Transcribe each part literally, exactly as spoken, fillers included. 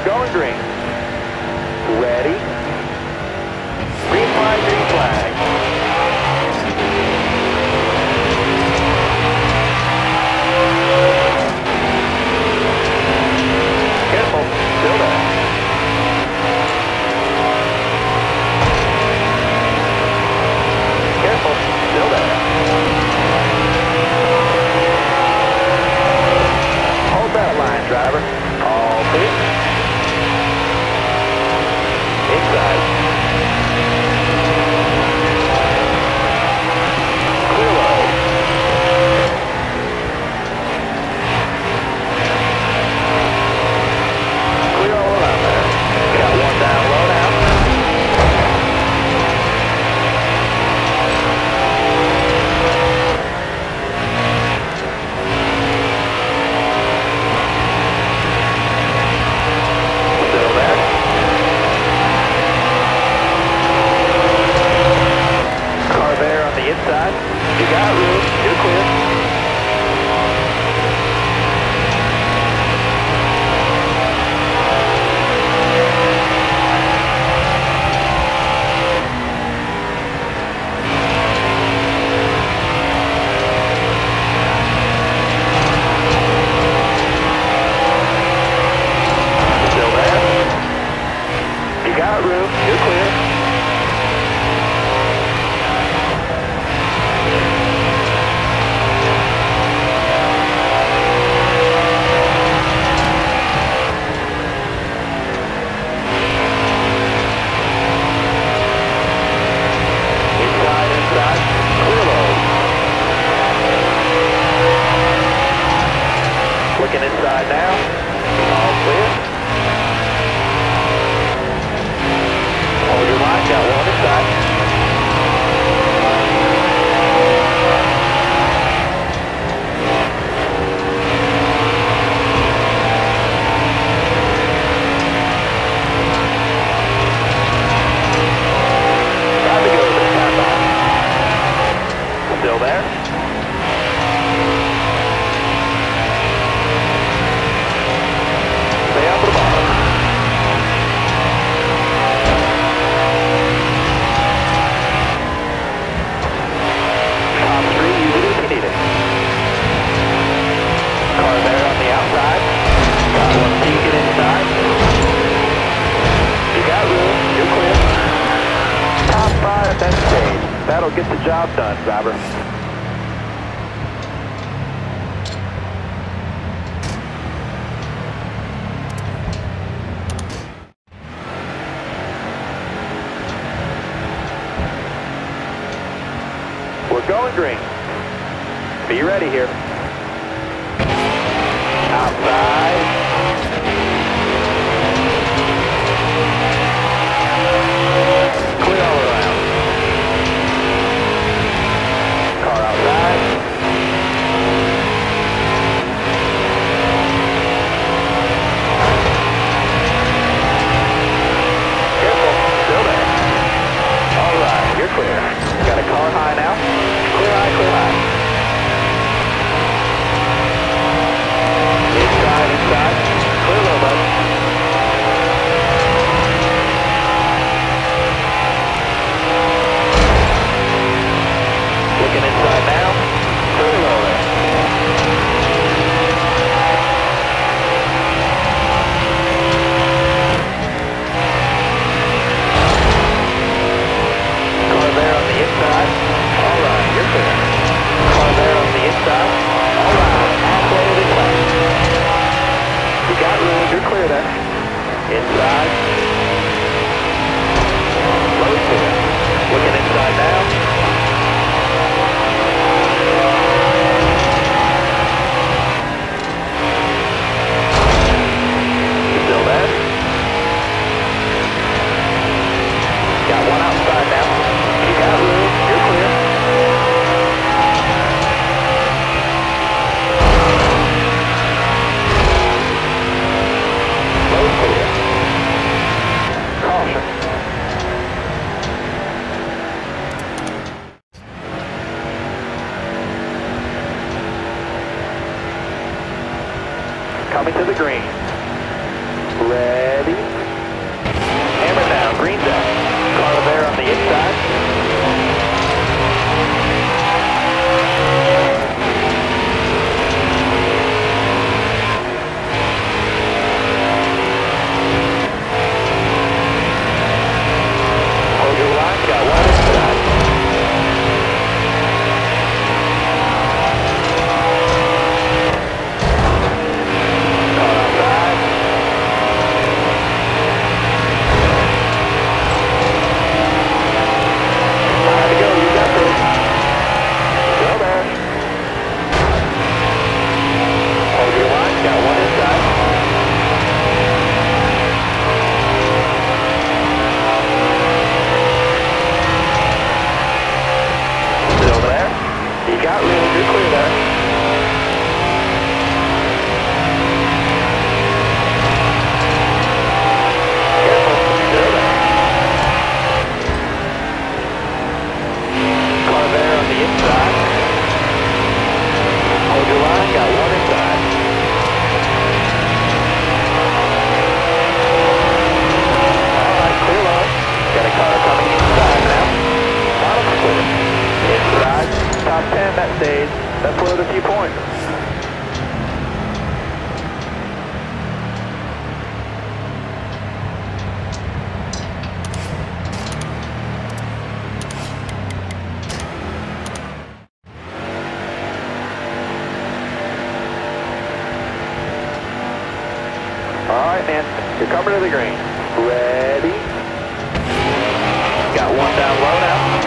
We're going green. Ready. Green flag, green flag. Careful, still there. Careful, still there. Hold that line, driver. All clear. Inside. Clear low. Clear all around there. Got one down low now. Still there. Car there on the inside. You got room. You're clear. Still there. You got room. You're clear. Inside, inside. Clear low. Looking inside now. All clear. Hold your line. Got one inside. Time to go this time back. Still there? Stay up at the bottom. Top three, use it if you need it. Car there on the outside. Got one peeking inside. You got room. You're clear. Top five at that stage. That'll get the job done, driver. We're going green. Be ready here. Outside. Clear all around. Car outside. Careful, still there. All right, you're clear. Got a car high now. Clear high, clear high. Inside, inside. Clear low, bud. Looking inside now. Clear low there. Car there on the inside. All right, you're clear. Car there on the inside. All right, halfway to the top. You got room, you're clear there. Inside. Low clear. Looking inside now. Still there. Got one outside now. You got room, you're clear. Low clear. Caution. Coming to the green. Ready? Hammer down, green's out. Car there on the inside. Hold your line, got one inside. That's worth a few points. All right, man. You're coming to the green. Ready? Got one down low now.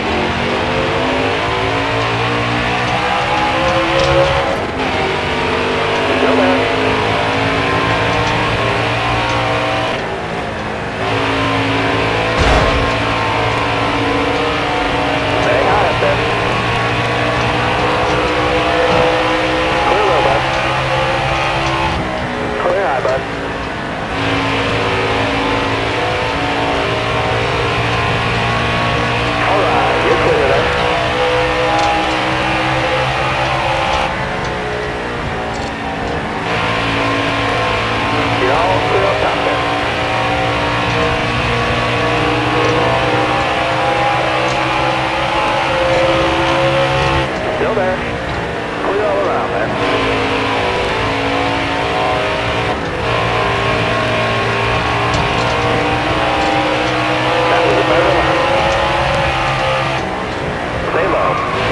Still there. Stay high up there. Clear low, bud. Clear high, bud. All right, you're clear there. Still there. Clear all around there. That was a better lap. Stay low.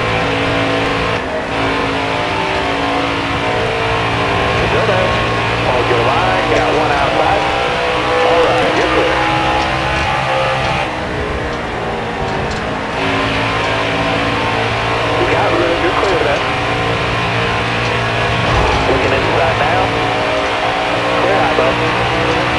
Still there. Hold your line. Got one outside. All right, you're clear. You got room. You're clear there. Looking inside now. Clear high, bud.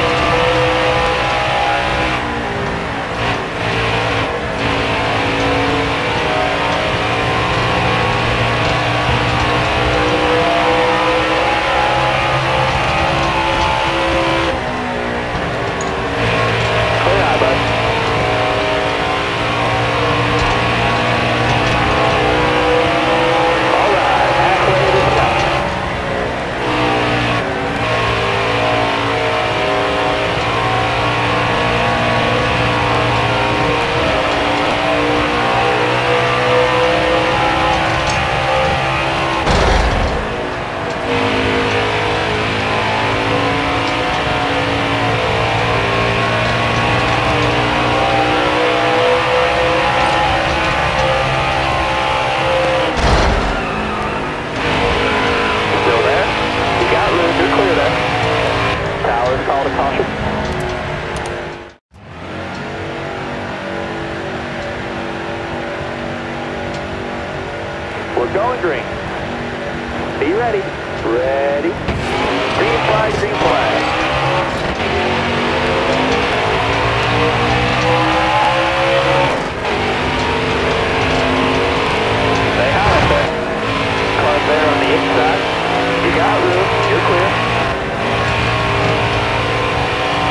Call to caution. We're going green. Be ready. Ready. Green flag, green flag. Stay high up there. Car there on the inside. inside. You got room. You're clear.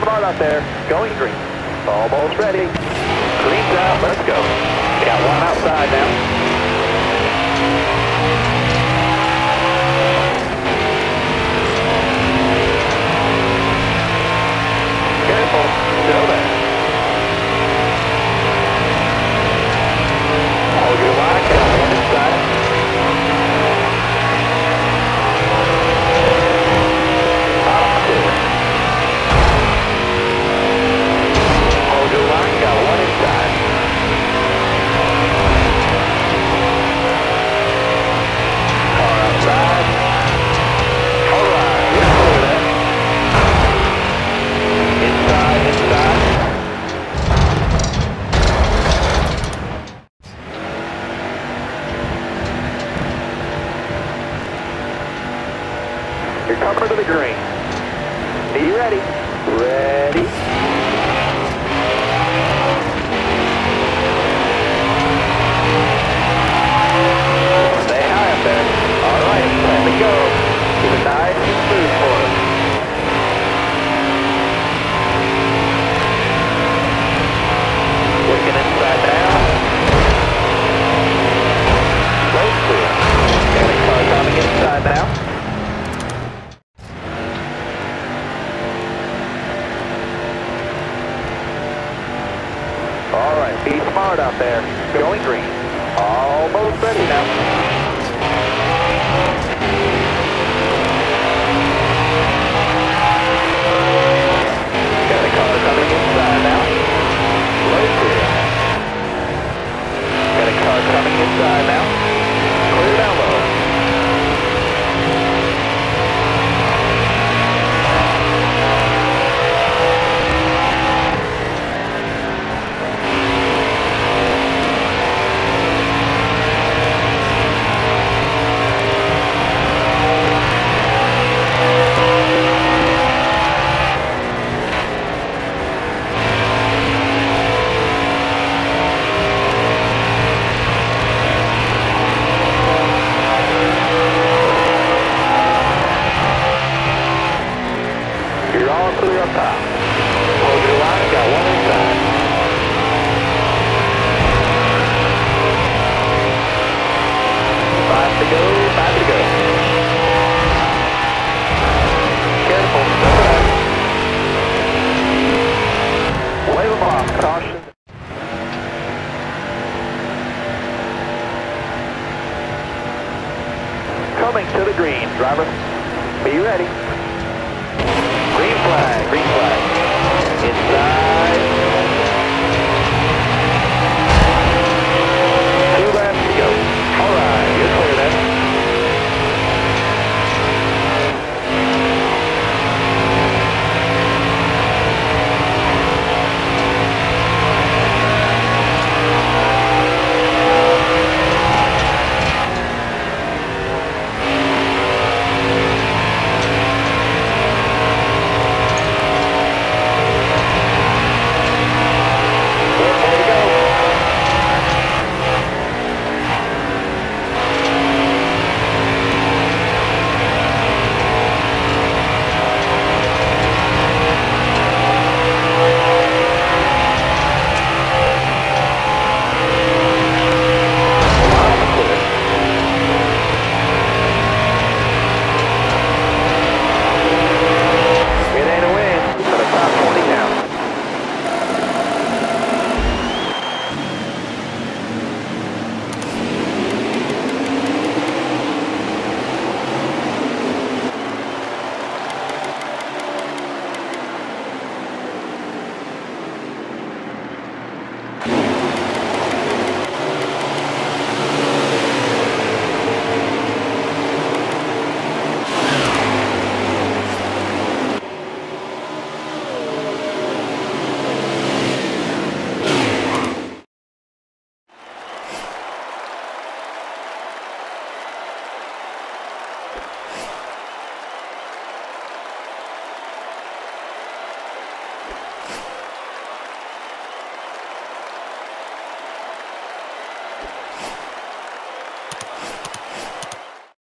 smart out there. Going green. Almost ready. Green's out. Let's go. Got one outside now. Careful. Still there. Hold your line. Got one inside. Bottom clear. Hold your line. Got one inside. Car outside. All right. You're clear there. Inside, inside. You're coming to the green. Are you ready? Ready. Stay high up there. All right, time to go. Keep it nice and smooth for us. Looking inside now. Close clear. Got a car coming inside now. All right, be smart out there. Going green. Almost ready now. Got a car coming inside now. Low clear. Got a car coming inside now. Clear down low. You're all clear up top. Hold your line, got one inside. Five to go, five to go. Careful, step back. Wave them off, caution. Coming to the green, driver. Be ready. Green flag, green flag. Inside.